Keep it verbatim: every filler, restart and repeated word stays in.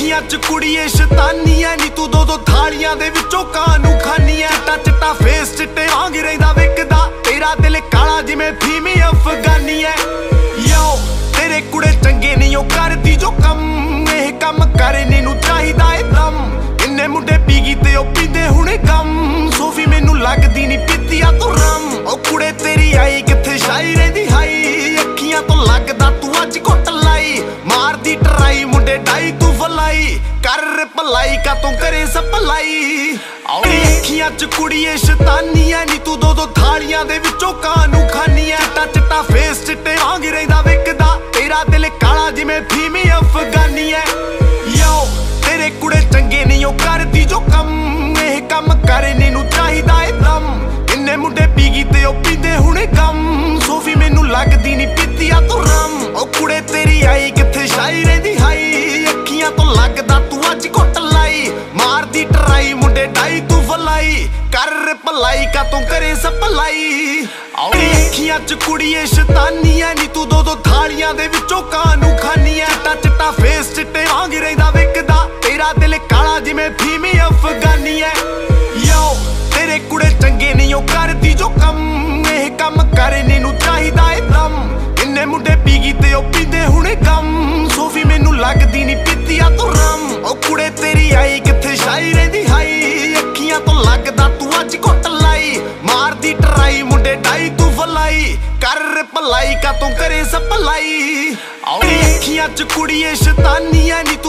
ਅੱਖੀਆਂ ਚ ਕੁੜੀਏ ਸ਼ੈਤਾਨੀ ਐ ਨੀ ਤੂੰ ਦੋ ਦੋ ਥਾਲੀਆਂ ਦੇ ਵਿੱਚੋਂ ਕਾਨੂੰ ਖਾਨੀ ਐ। ਚਿੱਟਾ ਚਿੱਟਾ ਫੇਸ ਚਿੱਟੇ ਵਾਂਗ ਰਹਿੰਦਾ ਵਿਕਦਾ, ਤੇਰਾ ਦਿਲ ਕਾਲਾ ਜਿਵੇਂ ਫੀਮੀ ਅਫਗਾਨੀ ਐ। ਯੋ ਤੇਰੇ ਕੁੜੇ ਚੰਗੇ ਨਹੀਂ ਉਹ ਕਰਦੀ ਜੋ ਕੰਮ, ਇਹ ਕੰਮ ਕਰਨੇ ਨੂੰ ਚਾਹੀਦਾ ਏ ਦਮ। ਇੰਨੇ ਮੁੰਡੇ ਪੀ ਗਈ ਤੇ ਉਹ ਪੀਂਦੇ ਹੁਣੇ ਕੰਮ, ਸੋਫੀ ਮੈਨੂੰ ਲੱਗਦੀ ਨੀ ਪੀਤੀ ਆ ਤੂੰ ਰਮ। ਉਹ ਕੁੜੇ ਤੇਰੀ ਆਈ ਕਿੱਥੇ ਸ਼ਾਈ ਰਹਿੰਦੀ ਹਾਈ, ਅੱਖੀਆਂ ਤੋਂ ਲੱਗਦਾ ਤੂੰ ਅੱਜ ਘੁੱਟ ਲਾਈ। ਮਾਰਦੀ ਟਰਾਈ ਮੁੰਡੇ ਡਾਈ ਤੂੰ ਫਲਾਈ, ਕਰ ਭਲਾਈ ਕਾ ਤੂੰ ਕਰੇ ਸਪਲਾਈ। ਔਰੀ ਅੱਖੀਆਂ ਚ ਕੁੜੀਏ ਸ਼ੈਤਾਨੀ ਐ ਨੀ ਤੂੰ ਦੋ ਦੋ ਥਾਲੀਆਂ ਦੇ ਵਿੱਚੋਂ ਕਾਨੂੰ ਖਾਨੀ ਐ। ਚਿੱਟਾ ਚਿੱਟਾ ਫੇਸ ਚਿੱਟੇ ਵਾਂਗ ਰਹਿੰਦਾ ਵਿਕਦਾ, ਤੇਰਾ ਦਿਲ ਕਾਲਾ ਜਿਵੇਂ ਫੀਮੀ ਅਫਗਾਨੀ ਐ। ਯੋ ਤੇਰੇ ਕੁੜੇ ਚੰਗੇ ਨਹੀਂ ਉਹ ਕਰਦੀ ਜੋ ਕੰਮ, ਇਹ ਕੰਮ ਕਰਨੇ ਨੂੰ ਚਾਹੀਦਾ ਏ ਦਮ। ਇੰਨੇ ਮੁੰਡੇ ਪੀ ਗਈ ਤੇ ਉਹ ਪੀਂਦੇ ਹੁਣੇ ਕੰਮ, ਸੋਫੀ ਮੈਨੂੰ ਲੱਗਦੀ ਨੀ ਪੀਤੀ ਆ ਤੂੰ ਰਮ। ਉਹ ਕੁੜੇ ਤੇਰੀ ਆਈ ਕਿੱਥੇ ਸ਼ਾਈ ਰਹਿੰਦੀ ਹਾਈ, ਅੱਖੀਆਂ ਤੋਂ ਲੱਗਦਾ ਤੂੰ ਅੱਜ ਘੁੱਟ ਲਾਈ। ਮਾਰਦੀ ਟਰਾਈ ਮੁੰਡੇ ਡਾਈ ਤੂੰ ਫਲਾਈ, ਕਰ ਭਲਾਈ ਕਾ ਤੂੰ ਕਰੇ ਸਪਲਾਈ। ਔਰੀ ਅੱਖੀਆਂ ਚ ਕੁੜੀਏ ਸ਼ੈਤਾਨੀ ਐ ਨੀ ਤੂੰ ਦੋ ਦੋ ਥਾਲੀਆਂ ਦੇ ਵਿੱਚੋਂ ਕਾਨੂੰ ਖਾਨੀ ਐ। ਚਿੱਟਾ ਚਿੱਟਾ ਫੇਸ ਚਿੱਟੇ ਵਾਂਗ ਰਹਿੰਦਾ ਵਿਕਦਾ, ਤੇਰਾ ਦਿਲ ਕਾਲਾ ਜਿਵੇਂ ਫੀਮੀ ਅਫਗਾਨੀ ਐ। ਯੋ ਤੇਰੇ ਕੁੜੇ ਚੰਗੇ ਨਹੀਂ ਉਹ ਕਰਦੀ ਜੋ ਕੰਮ, ਇਹ ਕੰਮ ਕਰਨੇ ਨੂੰ ਚਾਹੀਦਾ ਏ ਦਮ। ਇੰਨੇ ਮੁੰਡੇ ਪੀ ਗਈ ਤੇ ਉਹ ਪੀਂਦੇ ਹੁਣੇ ਕੰਮ, ਸੋਫੀ ਮੈਨੂੰ ਲੱਗਦੀ ਨੀ ਪੀਤੀ ਆ ਤੂੰ ਰਮ। ਉਹ ਕੁੜੇ ਤੇਰੀ ਆਈ ਕਿੱਥੇ ਸ਼ਾਈ ਰਹਿੰਦੀ ਹਾਈ, ਅੱਖੀਆਂ ਤੋਂ ਲੱਗਦਾ ਤੂੰ ਅੱਜ ਘੁੱਟ ਲਾਈ। ਮਾਰਦੀ ਟਰਾਈ ਮੁੰਡੇ ਡਾਈ ਤੂੰ ਫਲਾਈ, ਕਰ ਭਲਾਈ ਕਾ ਤੂੰ ਕਰੇ ਸਪਲਾਈ। ਔਰੀ ਅੱਖੀਆਂ ਚ ਕੁੜੀਏ ਸ਼ੈਤਾਨੀ ਐ ਨੀ